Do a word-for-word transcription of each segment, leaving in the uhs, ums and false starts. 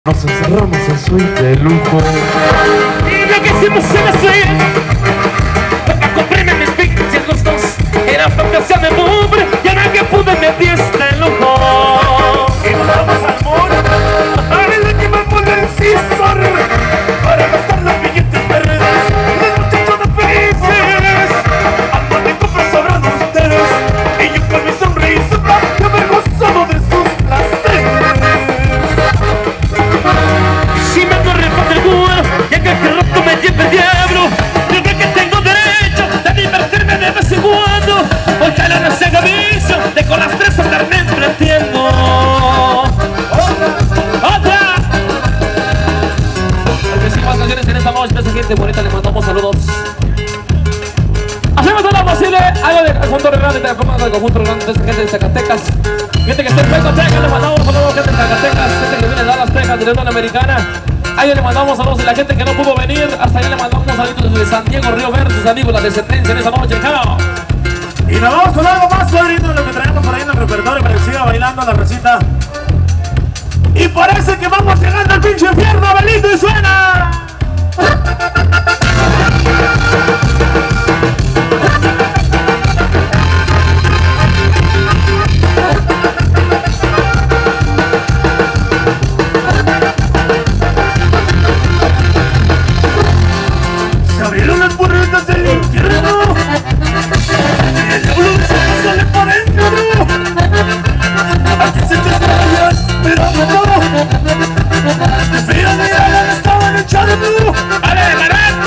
Nos encerramos en suite de lujo. Y lo que hicimos en la suite toca comprarme mis pinches gustos. Era fantasía de pobre y ahora que pude me di este lujo. Y nos vamos al muro a ver de que me pone el cisor para gastar los billetes verdes. Los muchachos felices andan de compras sobrando ustedes y yo con mi sonrisa que me he gozado de sus placeres. Si me ando reparto el cuero y a que rato me lleve el diablo, yo creo que tengo derecho de divertirme de vez en cuando, porque la no se haga vicio de con las tres andar me entretiendo. ¡Otra! ¡Otra! Porque sin más canciones en esta noche, esa gente bonita, le mandamos saludos. Hacemos todo lo posible, algo del conjunto grande, de del conjunto grande de esa gente de Zacatecas. Gente que está en Puerto Texas, le mandamos saludos, gente de Zacatecas, gente que viene de Dallas, Texas, de la Unión Americana. A ellos le mandamos saludos y la gente que no pudo venir, hasta allá le mandamos saludos desde San Diego, Río Verde, sus amigos, la descendencia en esa noche, chao. Y nos vamos con algo más favorito de lo que traemos por ahí en el repertorio para que siga bailando la recita. Y parece que vamos llegando al pinche infierno, Belito, y suena. Se abrieron las puertas del infierno y el diablo se sale por dentro. Aquí se te estaba esperando. Espera de allá estaban echando. ¡Ale, barato!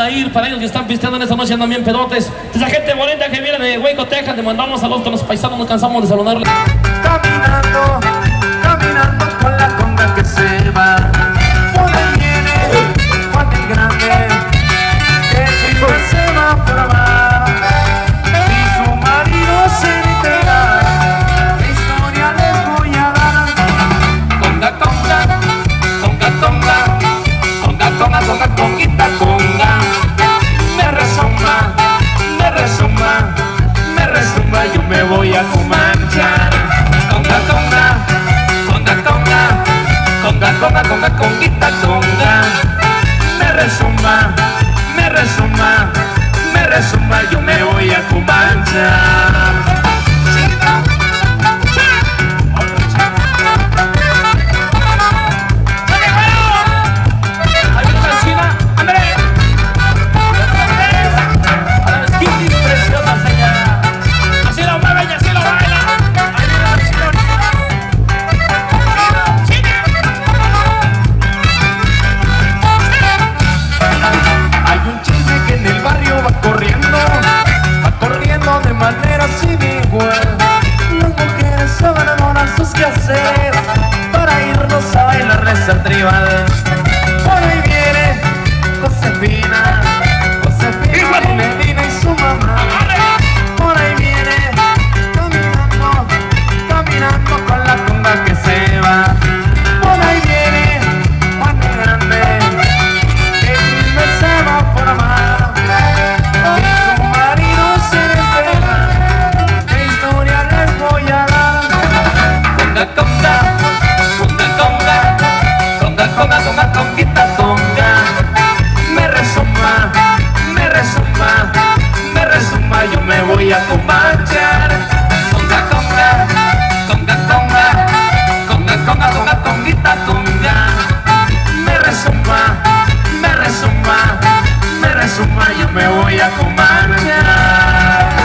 a ir, para ellos que están pisteando en esta noche, andan bien pedotes. Esa gente bonita que viene de Hueco, Texas, le mandamos saludos con los paisanos, nos cansamos de saludarles. Caminando, caminando con la conga que se va. Por ahí viene Juan el Grande, que chico se va a probar. Si su marido se entera, ¿qué historia les voy a dar? Conga, conga, conga, conga, conga, conga, conga, conguita, conga. Me resumba, me resumba, me resumba, yo me voy a cumanchar. Conga, conga, conga, conga, conga, conga, conga, conguita, conga. Me resumba, me resumba, me resumba, yo me voy a cumanchar. Tribal. Por ahí viene Josefina, Josefina y Medina y su mamá. Por ahí viene caminando, caminando con la conga que se va. Por ahí viene Juan el Grande, que chisme se va a formar. Y su marido se entera, ¿qué historia les voy a dar? Conga, conga, conga, conga, conga, conga, conguita, conga. Me resuma, me resuma, me resuma, yo me voy a cumanchar. Conga, conga, conga, conga, conga, conga, conga, conguita, conga. Me resuma, me resuma, me resuma, yo me voy a cumanchar.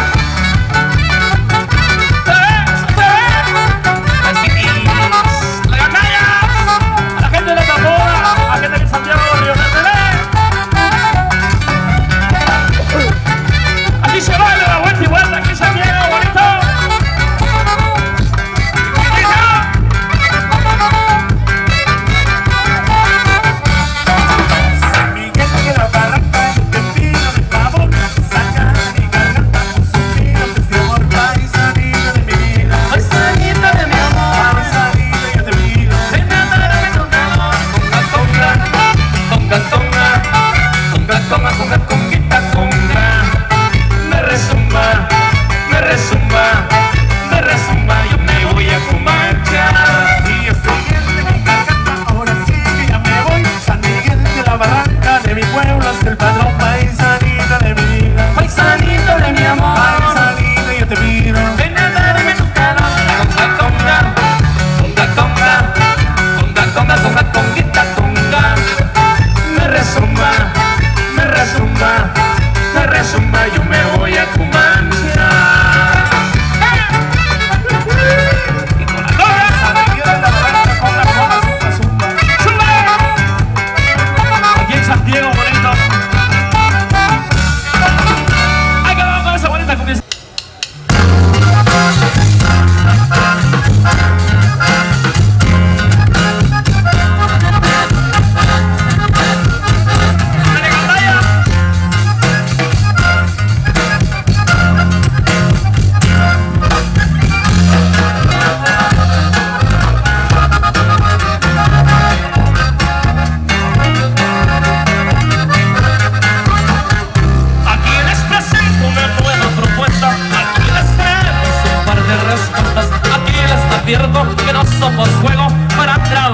Que no somos juego para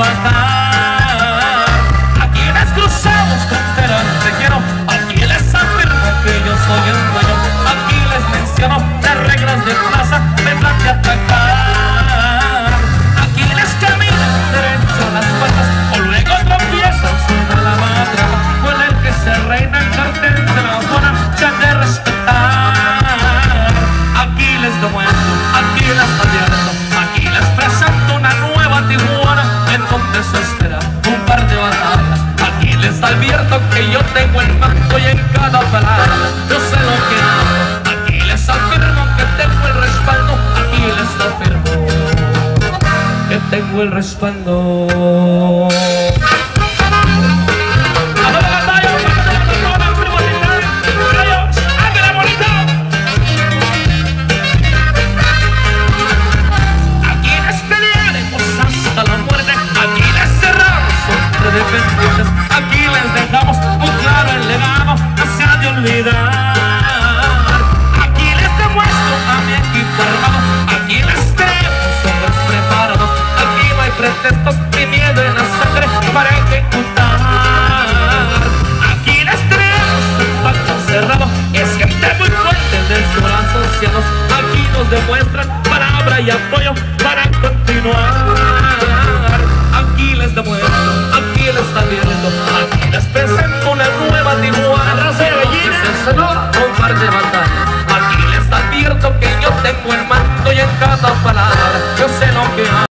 trabajar. Aquí les cruzamos fronteras, te quiero. Aquí les afirmo que yo soy el dueño. Aquí les menciono las reglas de plaza, me plan de atacar. Aquí les camino derecho las patas, o luego tropiezan, suena la matraca. Con el que se reina el cartel de la zona, se han de respetar. Aquí les demuestro, aquí les advierto, aquí les presento una nueva Tijuana en donde se tengo el respaldo. Aquí les pelearemos hasta la muerte, aquí les cerramos sobre dependientes, aquí les dejamos muy claro el legado, no se ha de olvidar. Aquí les demuestro a mi equipo armado, aquí les tenemos hombres preparados, aquí no hay pretextos ni miedo en la sangre para ejecutar. Aquí les tenemos un pacto cerrado, es gente muy fuerte de sus brazos cianos, aquí nos demuestran palabra y apoyo para continuar. Aquí les demuestro, aquí les está viendo, aquí les presento una nueva Tijuana, un par de batallas. Aquí les advierto que yo tengo el mando y en cada palabra yo sé lo que hago.